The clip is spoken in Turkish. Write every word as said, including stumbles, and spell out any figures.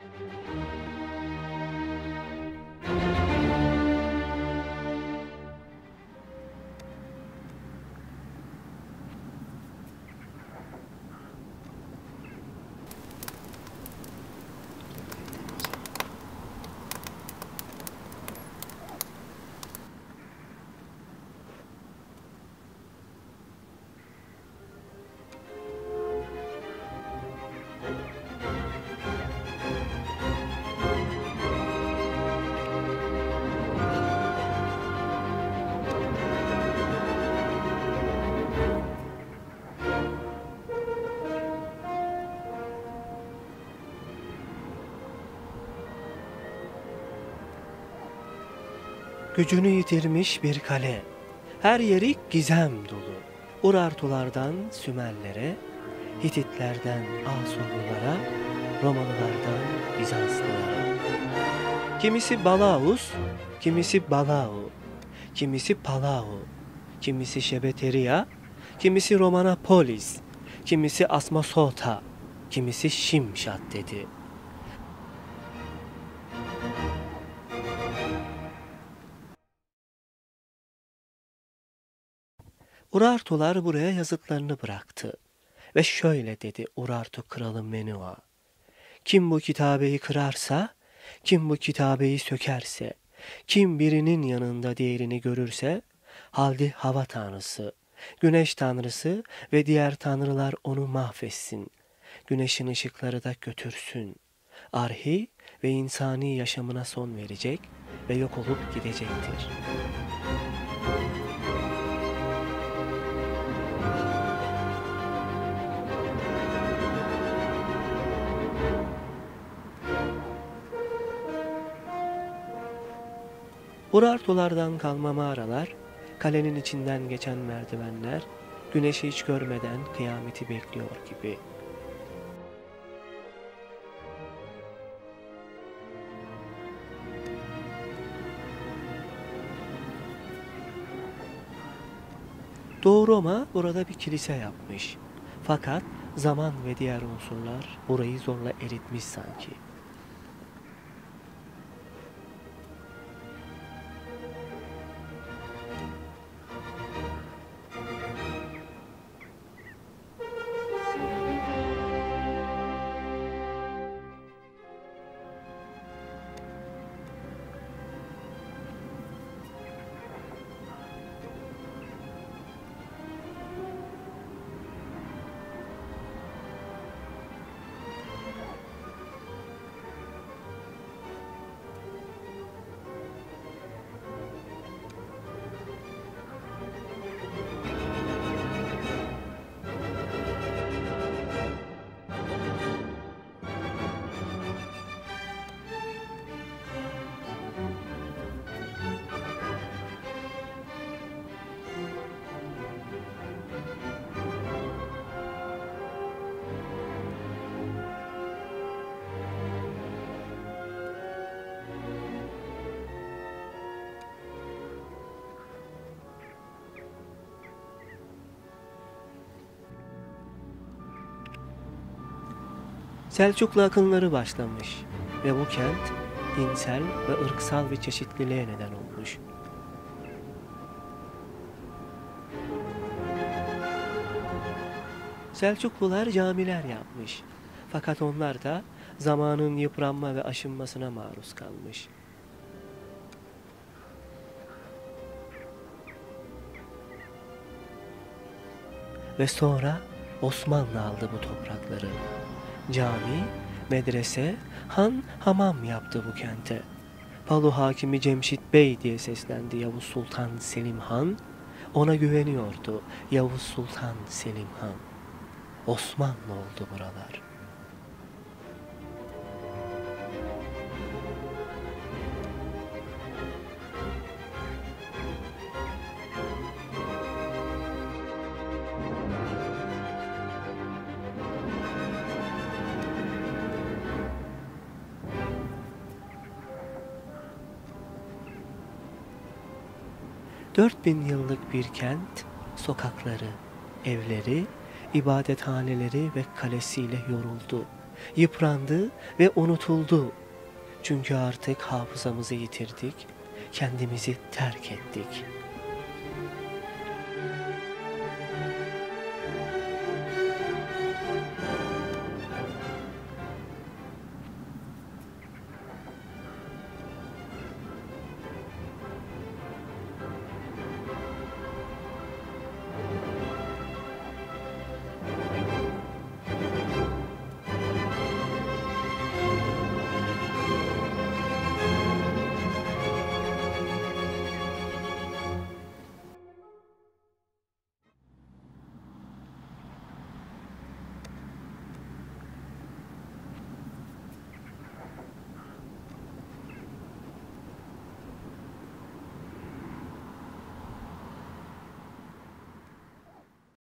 Gücünü yitirmiş bir kale, her yeri gizem dolu. Urartulardan Sümerlere, Hititlerden Asurlulara, Romalılardan Bizanslılara. Kimisi Balaus, kimisi Balau, kimisi Palau, kimisi Şebeteria, kimisi Romanapolis, kimisi Asmasota, kimisi Şimşat dedi. Urartular buraya yazıtlarını bıraktı ve şöyle dedi Urartu kralı Menua: kim bu kitabeyi kırarsa, kim bu kitabeyi sökerse, kim birinin yanında diğerini görürse, halde hava tanrısı, güneş tanrısı ve diğer tanrılar onu mahvetsin. Güneşin ışıkları da götürsün. Arhi ve insani yaşamına son verecek ve yok olup gidecektir. Urartulardan kalma mağaralar, kalenin içinden geçen merdivenler, güneşi hiç görmeden kıyameti bekliyor gibi. Doğu Roma burada bir kilise yapmış. Fakat zaman ve diğer unsurlar burayı zorla eritmiş sanki. Selçuklu akınları başlamış ve bu kent dinsel ve ırksal bir çeşitliliğe neden olmuş. Selçuklular camiler yapmış. Fakat onlar da zamanın yıpranma ve aşınmasına maruz kalmış. Ve sonra Osmanlı aldı bu toprakları. Cami, medrese, han, hamam yaptı bu kente. Palu hakimi Cemşit Bey diye seslendi Yavuz Sultan Selim Han. Ona güveniyordu Yavuz Sultan Selim Han. Osmanlı oldu buralar. Dört bin yıllık bir kent, sokakları, evleri, ibadethaneleri ve kalesiyle yoruldu yıprandı ve unutuldu. Çünkü artık hafızamızı yitirdik, kendimizi terk ettik.